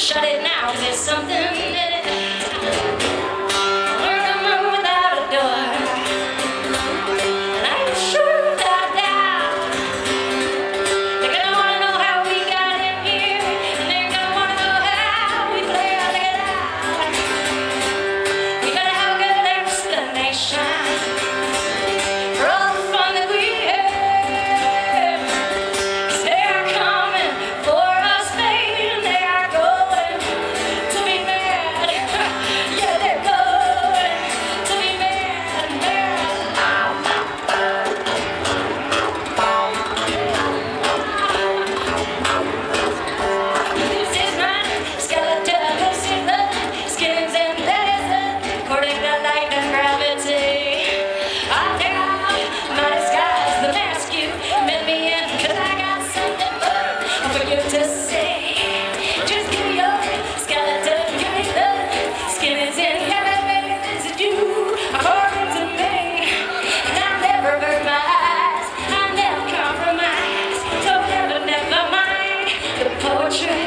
shut it now, 'cause there's something in it. Learn to move without a door, and I ain't sure without a doubt. They're gonna wanna know how we got in here, and they're gonna wanna know how we play out, look it out. We gotta have a good explanation for all the fun that we had, 'cause they are coming for us, baby, and they are going to be mad. Yeah, they're going to be mad, mad. This is my skeleton, this is the skins and letters, according to light and gravity. I take off my disguise, the mask you met me in, 'cause I got something for you to say. Just give me your skeleton, give me the skin is in evidence that you, according to me. And I never hurt my eyes, I never compromise, so never mind the poetry.